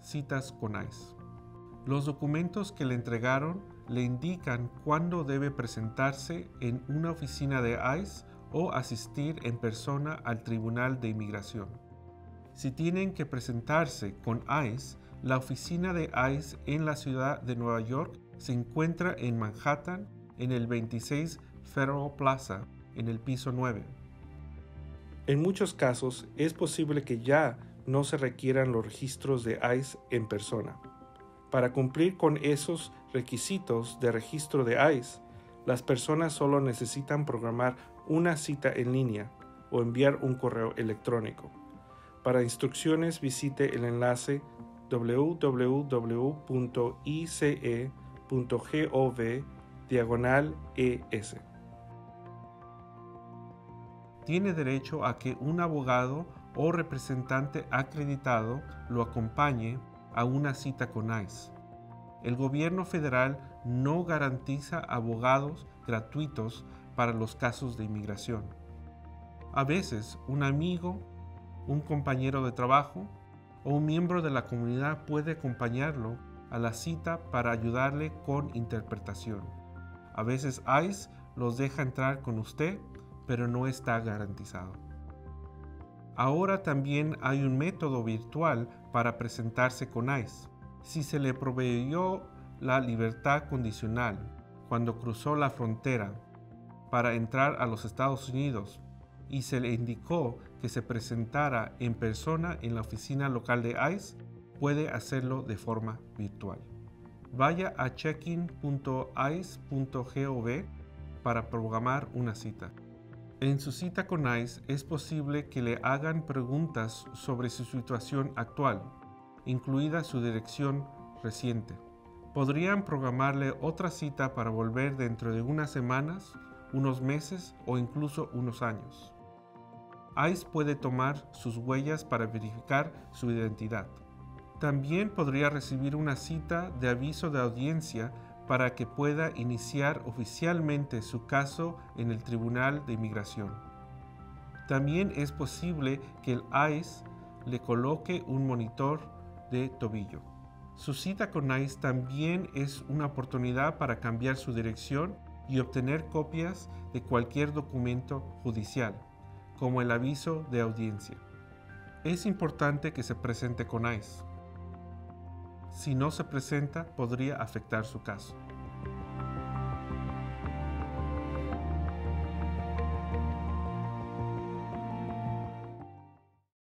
citas con ICE. Los documentos que le entregaron le indican cuándo debe presentarse en una oficina de ICE o asistir en persona al Tribunal de Inmigración. Si tienen que presentarse con ICE, la oficina de ICE en la ciudad de Nueva York se encuentra en Manhattan, en el 26 Federal Plaza, en el piso 9. En muchos casos es posible que ya no se requieran los registros de ICE en persona. Para cumplir con esos requisitos de registro de ICE, las personas solo necesitan programar una cita en línea o enviar un correo electrónico. Para instrucciones visite el enlace www.ice.gov/ES. Tiene derecho a que un abogado o representante acreditado lo acompañe a una cita con ICE. El gobierno federal no garantiza abogados gratuitos para los casos de inmigración. A veces, un amigo, un compañero de trabajo o un miembro de la comunidad puede acompañarlo a la cita para ayudarle con interpretación. A veces ICE los deja entrar con usted, pero no está garantizado. Ahora también hay un método virtual para presentarse con ICE. Si se le proveyó la libertad condicional cuando cruzó la frontera para entrar a los Estados Unidos y se le indicó que se presentara en persona en la oficina local de ICE, puede hacerlo de forma virtual. Vaya a checkin.ice.gov para programar una cita. En su cita con ICE es posible que le hagan preguntas sobre su situación actual, incluida su dirección reciente. Podrían programarle otra cita para volver dentro de unas semanas, unos meses o incluso unos años. ICE puede tomar sus huellas para verificar su identidad. También podría recibir una cita de aviso de audiencia para que pueda iniciar oficialmente su caso en el Tribunal de Inmigración. También es posible que el ICE le coloque un monitor de tobillo. Su cita con ICE también es una oportunidad para cambiar su dirección y obtener copias de cualquier documento judicial, como el aviso de audiencia. Es importante que se presente con ICE. Si no se presenta, podría afectar su caso.